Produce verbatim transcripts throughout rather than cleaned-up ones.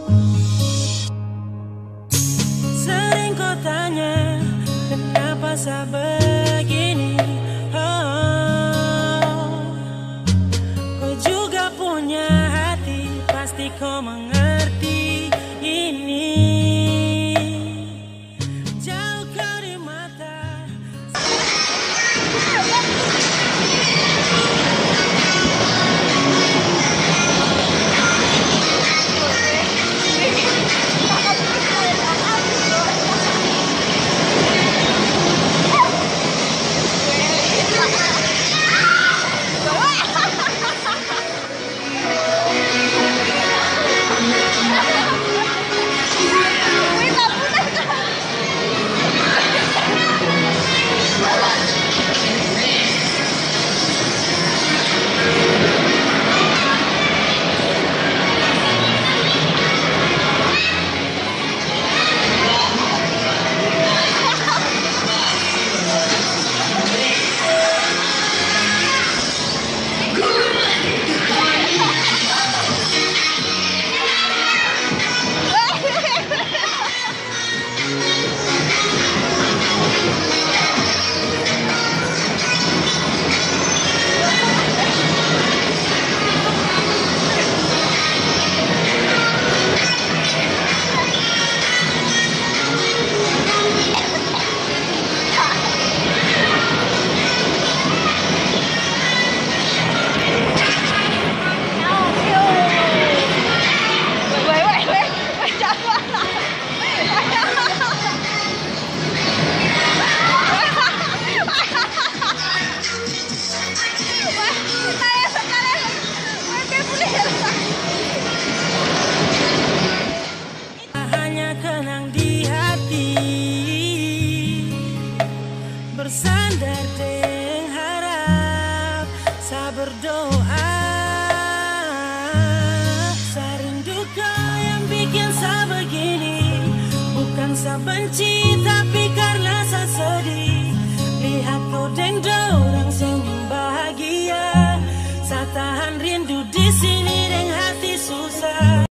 Sering kau tanya kenapa saya begini. Oh, kau juga punya hati, pasti kau mengerti ini. Jauh kau di mata. Bersandar dengan harap, saya berdoa. Saya rindu kau yang bikin saya begini. Bukan saya benci, tapi karena saya sedih. Lihat kau dengan orang senyum bahagia. Saya tahan rindu di sini dengan hati susah.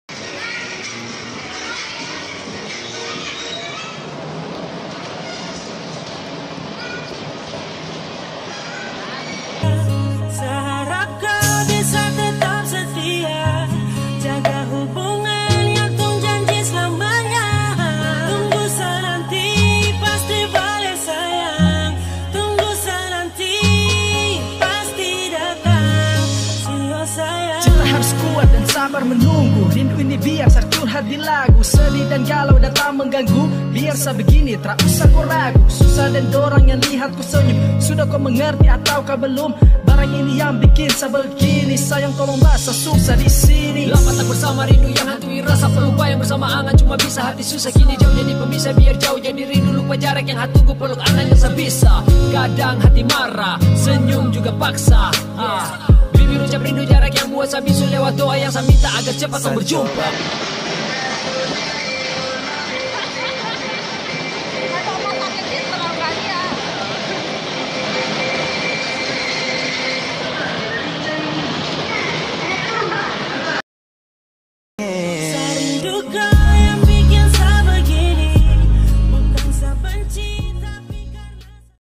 Harus kuat dan sabar menunggu. Rindu ini biar saya curhat di lagu. Sedih dan galau datang mengganggu. Biar saya begini, tak usah kau ragu. Susah dan dorang yang lihat ku senyum. Sudah kau mengerti atau kau belum? Barang ini yang bikin saya begini. Sayang tolong basah susah di sini. Lama tak bersama, rindu yang hantui rasa. Peluk bayang bersama angan, cuma bisa hati susah. Kini jauh jadi pemisah, biar jauh jadi rindu. Lupa jarak yang hati tunggu, peluk angan yang sebisa. Kadang hati marah, senyum juga paksa. ah. Bibir ucap rindu, jarak yang buat saya bisu. Lewat doa yang saya minta agar cepat kau berjumpa. Saya rindu kau